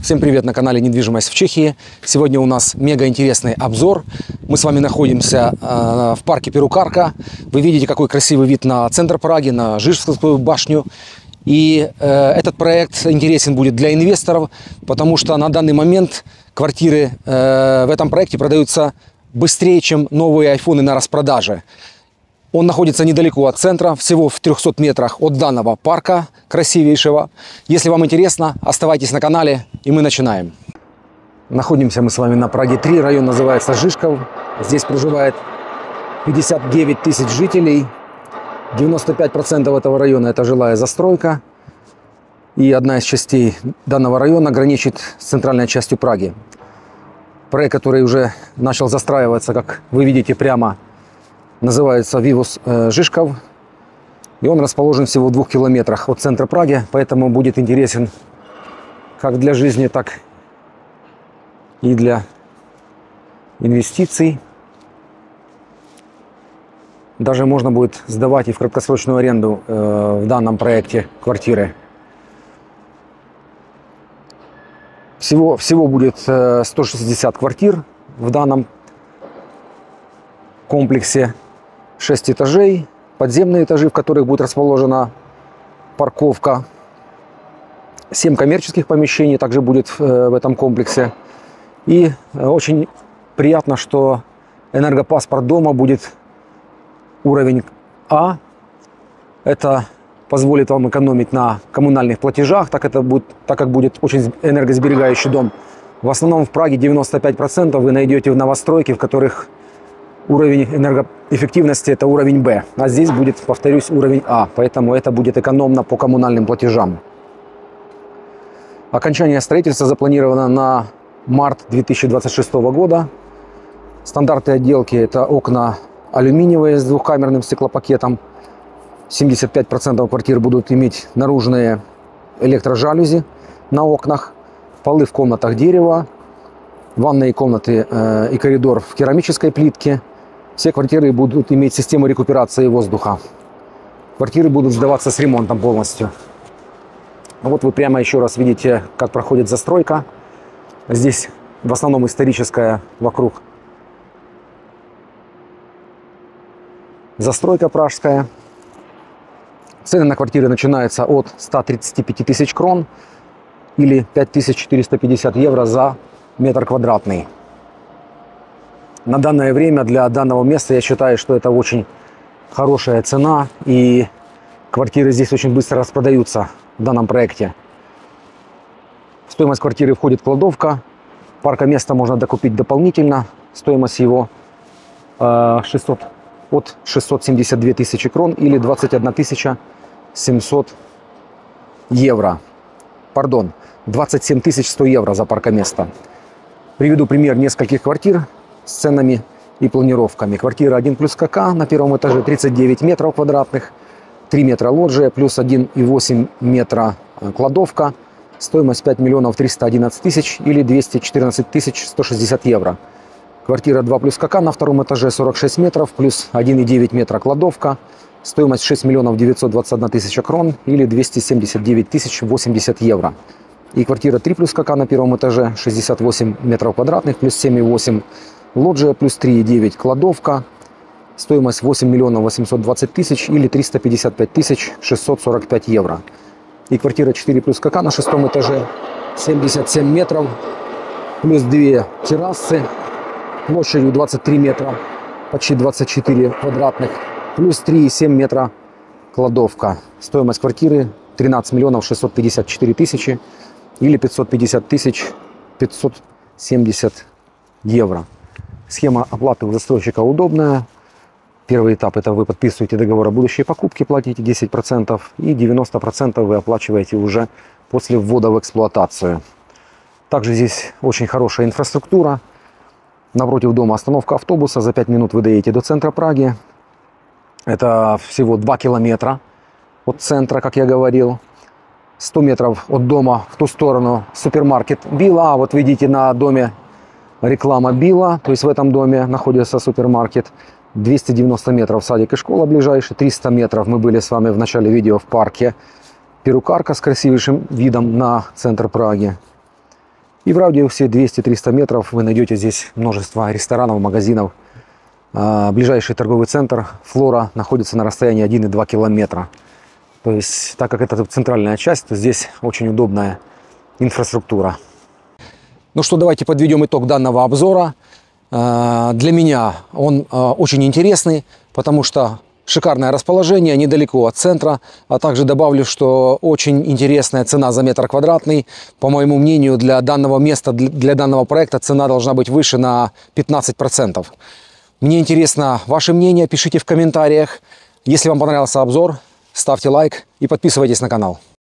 Всем привет на канале «Недвижимость в Чехии». Сегодня у нас мега интересный обзор. Мы с вами находимся в парке Перукарка. Вы видите, какой красивый вид на центр Праги, на Žižkovскую башню. И этот проект интересен будет для инвесторов, потому что на данный момент квартиры в этом проекте продаются быстрее, чем новые айфоны на распродаже. Он находится недалеко от центра, всего в 300 метрах от данного парка красивейшего. Если вам интересно, оставайтесь на канале, и мы начинаем. Находимся мы с вами на Праге 3, район называется Žižkov. Здесь проживает 59 тысяч жителей. 95% этого района это жилая застройка. И одна из частей данного района граничит с центральной частью Праги. Проект, который уже начал застраиваться, как вы видите прямо, называется Vivus Žižkov, и он расположен всего в 2 километрах от центра Праги, поэтому будет интересен как для жизни, так и для инвестиций. Даже можно будет сдавать и в краткосрочную аренду в данном проекте квартиры. Всего будет 160 квартир в данном комплексе. 6 этажей, подземные этажи, в которых будет расположена парковка. 7 коммерческих помещений также будет в этом комплексе. И очень приятно, что энергопаспорт дома будет уровень А. Это позволит вам экономить на коммунальных платежах, так как будет очень энергосберегающий дом. В основном в Праге 95% вы найдете в новостройке, в которых уровень энергоэффективности это уровень Б, а здесь будет, повторюсь, уровень А, поэтому это будет экономно по коммунальным платежам. Окончание строительства запланировано на март 2026 года. Стандарты отделки это окна алюминиевые с двухкамерным стеклопакетом. 75% квартир будут иметь наружные электрожалюзи на окнах, полы в комнатах дерева, ванные комнаты и коридор в керамической плитке. Все квартиры будут иметь систему рекуперации воздуха. Квартиры будут сдаваться с ремонтом полностью. Вот вы прямо еще раз видите, как проходит застройка. Здесь в основном историческая вокруг застройка пражская. Цены на квартиры начинаются от 135 тысяч крон или 5450 евро за метр квадратный. На данное время для данного места я считаю, что это очень хорошая цена, и квартиры здесь очень быстро распродаются в данном проекте. В стоимость квартиры входит кладовка, паркоместо можно докупить дополнительно, стоимость его от 672 тысячи крон или 21 700 евро. Пардон, 27 100 евро за паркоместо. Приведу пример нескольких квартир с ценами и планировками. Квартира 1 плюс КК на первом этаже 39 метров квадратных, 3 метра лоджия, плюс 1,8 метра кладовка. Стоимость 5 311 000 или 214 160 евро. Квартира 2 плюс КК на втором этаже 46 метров, плюс 1,9 метра кладовка. Стоимость 6 921 000 крон или 279 080 евро. И квартира 3 плюс КК на первом этаже 68 метров квадратных, плюс 7,8 лоджия, плюс 3,9 кладовка. Стоимость 8 820 000 или 355 645 евро. И квартира 4 плюс КК на шестом этаже 77 метров, плюс 2 террасы площадью 23 метра, почти 24 квадратных, плюс 3,7 метра кладовка. Стоимость квартиры 13 654 000 или 550 570 евро. Схема оплаты у застройщика удобная. Первый этап это вы подписываете договор о будущей покупке, платите 10% и 90% вы оплачиваете уже после ввода в эксплуатацию. Также здесь очень хорошая инфраструктура. Напротив дома остановка автобуса. За 5 минут вы доедете до центра Праги. Это всего 2 километра от центра, как я говорил. 100 метров от дома в ту сторону супермаркет Билла. А вот видите на доме реклама Билла. То есть в этом доме находится супермаркет. 290 метров садик и школа ближайший. 300 метров мы были с вами в начале видео в парке Перукарка с красивейшим видом на центр Праги. И в радиусе 200-300 метров вы найдете здесь множество ресторанов, магазинов. Ближайший торговый центр «Флора» находится на расстоянии 1,2 километра. То есть, так как это центральная часть, то здесь очень удобная инфраструктура. Ну что, давайте подведем итог данного обзора. Для меня он очень интересный, потому что шикарное расположение, недалеко от центра, а также добавлю, что очень интересная цена за метр квадратный. По моему мнению, для данного места, для данного проекта цена должна быть выше на 15%. Мне интересно ваше мнение, пишите в комментариях. Если вам понравился обзор, ставьте лайк и подписывайтесь на канал.